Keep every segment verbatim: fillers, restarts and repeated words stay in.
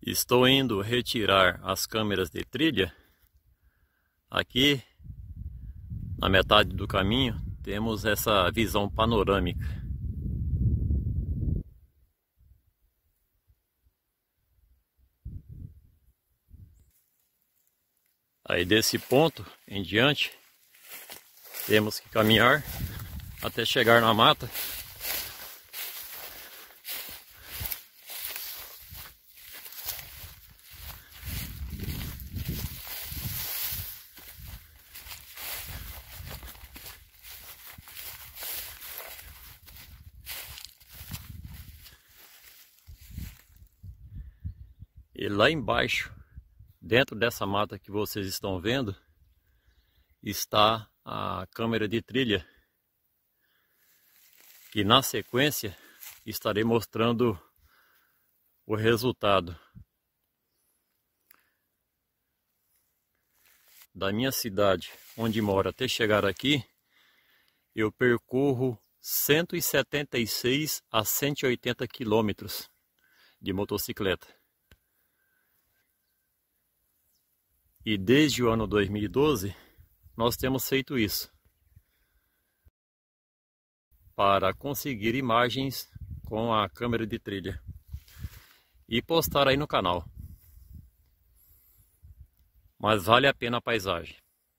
Estou indo retirar as câmeras de trilha. Aqui, na metade do caminho, temos essa visão panorâmica. Aí desse ponto em diante, temos que caminhar até chegar na mata. E lá embaixo, dentro dessa mata que vocês estão vendo, está a câmera de trilha, que na sequência estarei mostrando o resultado. Da minha cidade, onde moro, até chegar aqui, eu percorro cento e setenta e seis a cento e oitenta quilômetros de motocicleta. E desde o ano dois mil e doze, nós temos feito isso para conseguir imagens com a câmera de trilha e postar aí no canal. Mas vale a pena a paisagem.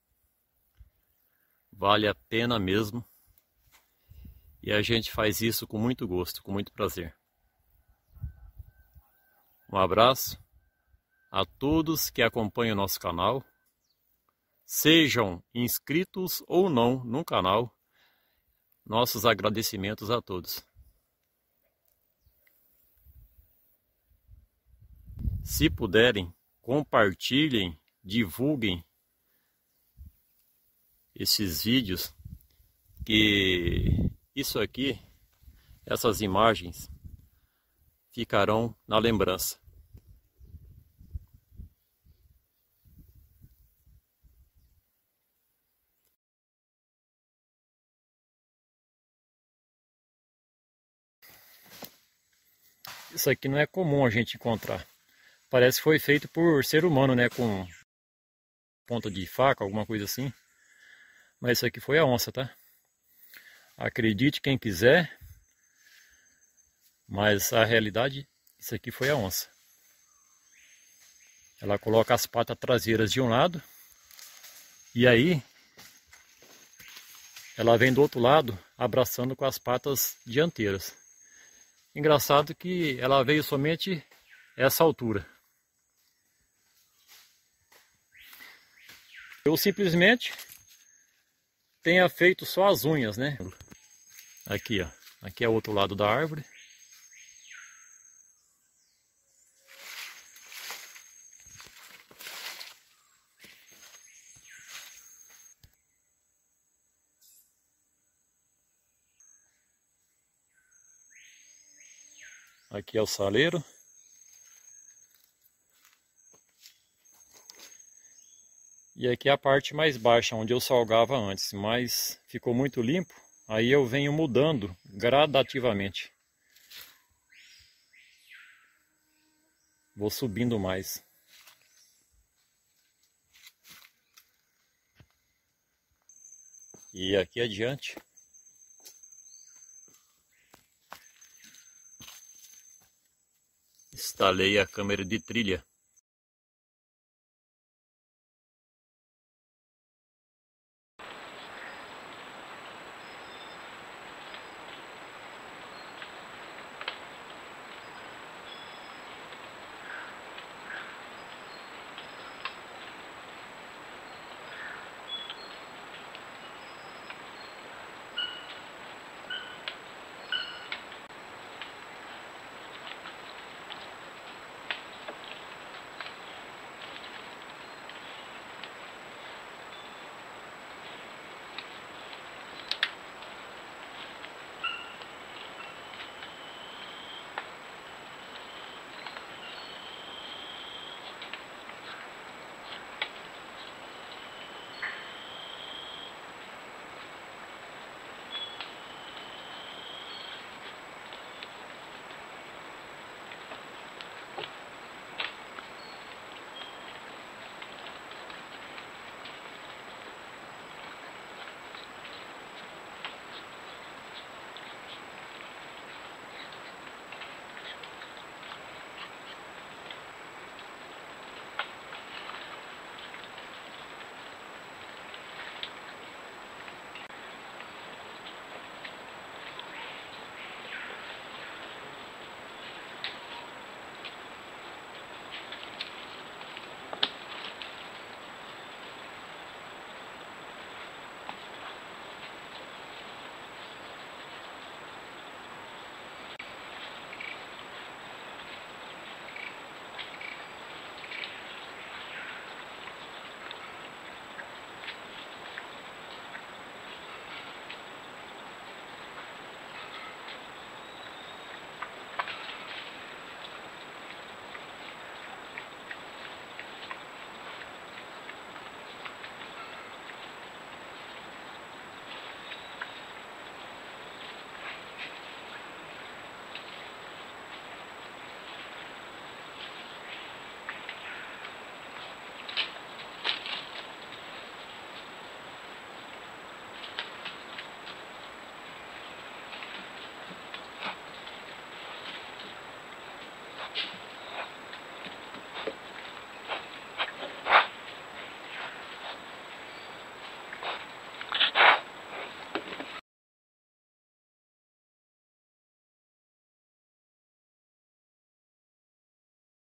Vale a pena mesmo. E a gente faz isso com muito gosto, com muito prazer. Um abraço a todos que acompanham o nosso canal, sejam inscritos ou não no canal. Nossos agradecimentos a todos. Se puderem, compartilhem, divulguem esses vídeos, que isso aqui, essas imagens, ficarão na lembrança. Isso aqui não é comum a gente encontrar. Parece que foi feito por ser humano, né? Com ponta de faca, alguma coisa assim. Mas isso aqui foi a onça, tá? Acredite quem quiser. Mas a realidade, isso aqui foi a onça. Ela coloca as patas traseiras de um lado. E aí, ela vem do outro lado, abraçando com as patas dianteiras. Engraçado que ela veio somente essa altura. Eu simplesmente tenha feito só as unhas, né? Aqui, ó. Aqui é o outro lado da árvore. Aqui é o saleiro. E aqui é a parte mais baixa, onde eu salgava antes, mas ficou muito limpo. Aí eu venho mudando gradativamente. Vou subindo mais. E aqui adiante, instalei a câmera de trilha.